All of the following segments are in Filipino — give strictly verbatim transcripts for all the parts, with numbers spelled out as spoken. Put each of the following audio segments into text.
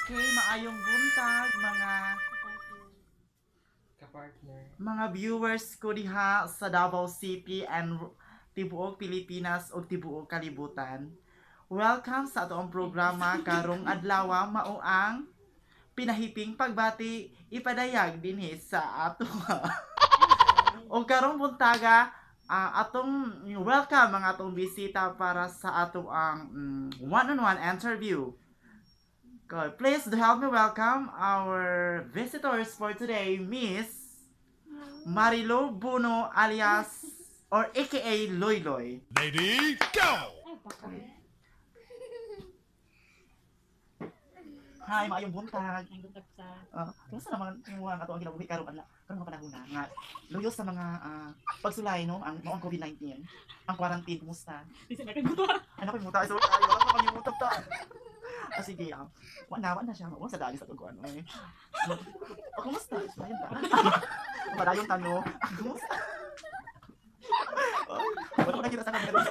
Okay, maayong buntag mga Kapartner. mga viewers ko diha sa Davao City and tibuok Pilipinas ug tibuok kalibutan. Welcome sa atong programa karong adlaw mao ang pinahiping pagbati ipadayag dinhi sa ato. O karong buntaga uh, atong welcome mga atong bisita para sa ato ang um, one-on-one interview. Good. Please do help me welcome our visitors for today, Miss Marilo Buno alias or aka Loy Loy. Lady, go! Hi, maayong buntag. Ang buntag sa Uh, kumusta naman yung mga ato ang ginabuhi karong adlaw karong mga panahon na nga luyos sa mga uh, pagsulay no ang ang COVID nineteen, ang quarantine kumusta? di sa nakaguto. Ano koy muta so ay wala pa pangimutab ta. Ah, sige, ah. Wala na siya. Wala sa dali sa tuguan. Eh. Oh, kumusta? Ayun ta. Madayon tanong. Ah, kumusta? Ay, wala ko nakita sa kamera.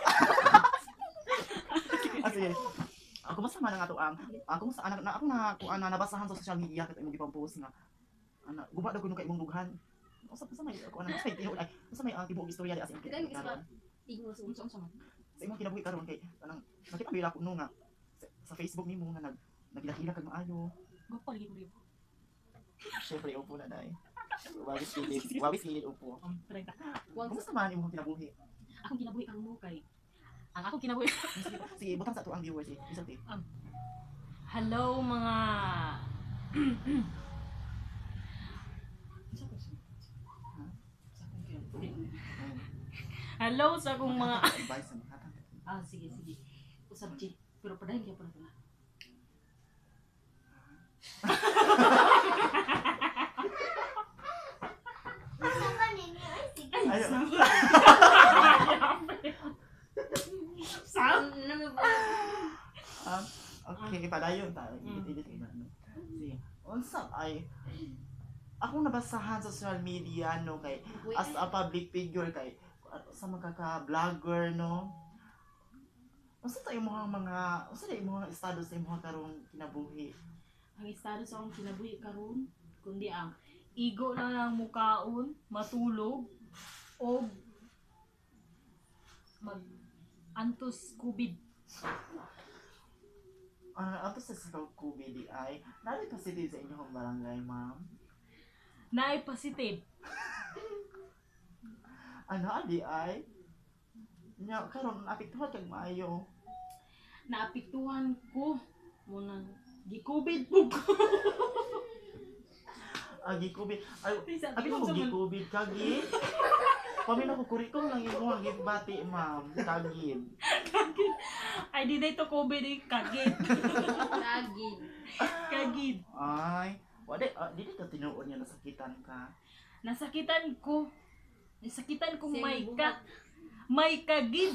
Ah, sige. Ah, kumusta man ang ato ang ah, kumusta anak na ako na kung ana nabasahan sa social media ket imong ipang-post nga ana guba daw kuno kay imong dughan. Usa sa may ako ana sa tiyo ay sa may ang tibuok istorya di as Kita yung ispat, tingin mo sa unsong sama. sa imong kinabuhi karon kay anang nakita bila ko no nga sa, sa Facebook nimo nga nag nagilakila kag maayo. Gupo lagi ko ribo. Syempre upo na dai. Wabis kilid, wabis kilid upo. Ang trenta. Wag Kumusta man imong kinabuhi? Akong kinabuhi kang mo kay. Ang akong kinabuhi. Sige, sige butang sa ato ang viewers eh. Isulti. Hello mga Hello sa akong mga Advice ang hatang. Ah sige sige. Usab G. Pero padayon kay pala pala. Ayun. Sa Um, okay, padayon ta. Edit ko na. Sige. Unsa ay ako nabasahan sa social media no kay as a public figure kay sa mga ka-vlogger no. Unsa ta imong mga unsa ta imong estado sa imong karong kinabuhi? ang estado sa akong kinabuhi karon kundi ang igo lang ang mukaon, matulog o mag antos COVID. Ano ato sa sa COVID di ay nari positive sa inyong barangay, ma'am? Naay positive. Ano adi ay nya karon apektuhan kag maayo. Naapektuhan ko muna gi-COVID po ko. Agi COVID. Ay, Isa, abi di mo ko gi sa- COVID kagi. Pamina ko kurikum lang imo ang gibati, ma'am. Kagid. Ay di dito COVID eh, kagid. Lagin. Kagid. Ay, wala uh, dili ka tinuod niya nasakitan ka. Nasakitan ko. Nasakitan ko Same may buhat. ka. May kagid.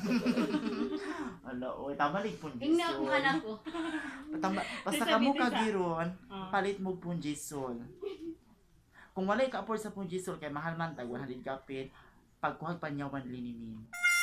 Ala, oy, tamalig pun Ingna akong anak ko. Tama, basta Bisa, kamo bisa. kagiron, Ah. palit mo punjisol. Kung walay ka afford sa punjisol kay mahal man tag one hundred kapit, pagkuhag panyawan linimin.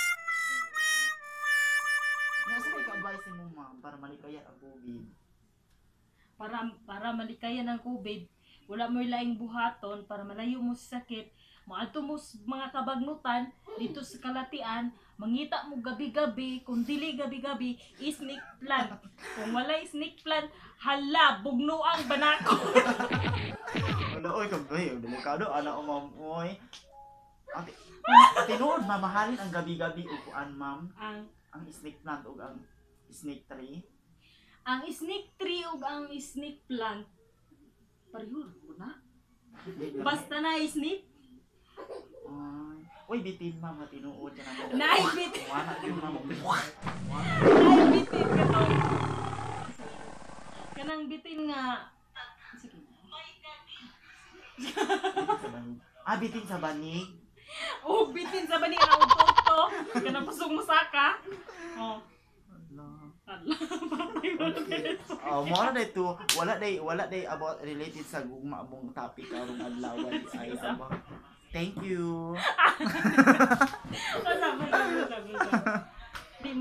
Nga sa may ka-advise mo, ma'am, para malikayan ang COVID. Para para malikayan ang COVID, wala mo laing buhaton para malayo mo sa sakit. Maadto mo sa mga kabagnutan dito sa kalatian, mangita mo gabi-gabi, kung dili gabi-gabi, snake plant. Kung wala snake plant, hala, bugno ang banako. Wala, oy, kagay, delikado, ana o ma'am, oy. Ate, tinuod, mamahalin ang gabi-gabi upuan, ma'am. ang Ang snake plant o ang snake tree. ang snake tree ug ang snake plant pareho na. Basta na snake, Ay, oy, bitin, ma'am, nga tinuod ka na. naibit, Wala, yun, ma'am. naibitin ka to. Kanang bitin nga. Sige. Ah, bitin sa banig. Oh, bitin sa bani ang utot to. Kanang pusong musaka. Oh, Ala. ala, patay mo na dito. Oh, mo na dito, wala day wala day about related sa gugma mong topic karong adlaw ay aba. Thank you. Sabi, sabi, sabi, sabi.